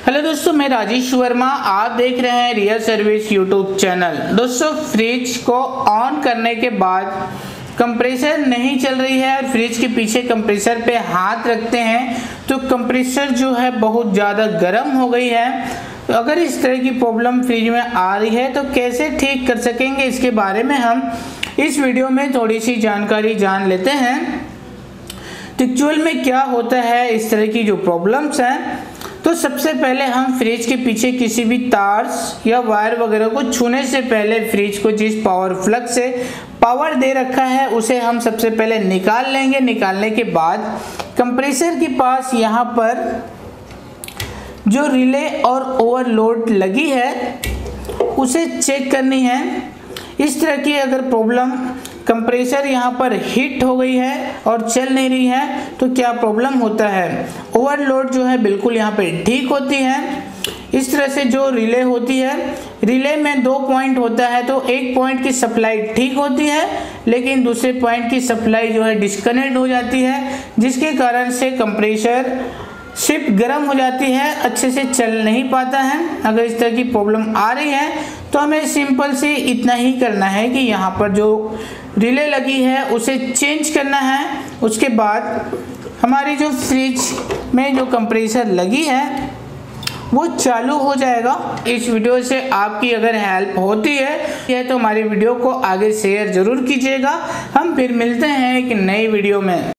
Hello दोस्तों, मैं राजेश वर्मा। आप देख रहे हैं रियल सर्विस यूट्यूब चैनल। दोस्तों, फ्रिज को ऑन करने के बाद कंप्रेसर नहीं चल रही है और फ्रिज के पीछे कंप्रेसर पे हाथ रखते हैं तो कंप्रेसर जो है बहुत ज़्यादा गर्म हो गई है। तो अगर इस तरह की प्रॉब्लम फ्रिज में आ रही है तो कैसे ठीक कर सकेंगे, इसके बारे में हम इस वीडियो में थोड़ी सी जानकारी जान लेते हैं। तो एक्चुअल में क्या होता है इस तरह की जो प्रॉब्लम्स हैं, तो सबसे पहले हम फ्रिज के पीछे किसी भी तार या वायर वगैरह को छूने से पहले फ्रिज को जिस पावर प्लग से पावर दे रखा है उसे हम सबसे पहले निकाल लेंगे। निकालने के बाद कंप्रेसर के पास यहाँ पर जो रिले और ओवरलोड लगी है उसे चेक करनी है। इस तरह की अगर प्रॉब्लम कंप्रेसर यहाँ पर हीट हो गई है और चल नहीं रही है तो क्या प्रॉब्लम होता है, ओवरलोड जो है बिल्कुल यहाँ पे ठीक होती है। इस तरह से जो रिले होती है, रिले में 2 पॉइंट होता है, तो एक पॉइंट की सप्लाई ठीक होती है लेकिन दूसरे पॉइंट की सप्लाई जो है डिस्कनेक्ट हो जाती है, जिसके कारण से कंप्रेसर सिर्फ गर्म हो जाती है, अच्छे से चल नहीं पाता है। अगर इस तरह की प्रॉब्लम आ रही है तो हमें सिंपल से इतना ही करना है कि यहाँ पर जो रिले लगी है उसे चेंज करना है। उसके बाद हमारी जो फ्रिज में जो कंप्रेसर लगी है वो चालू हो जाएगा। इस वीडियो से आपकी अगर हेल्प होती है तो हमारी वीडियो को आगे शेयर जरूर कीजिएगा। हम फिर मिलते हैं एक नई वीडियो में।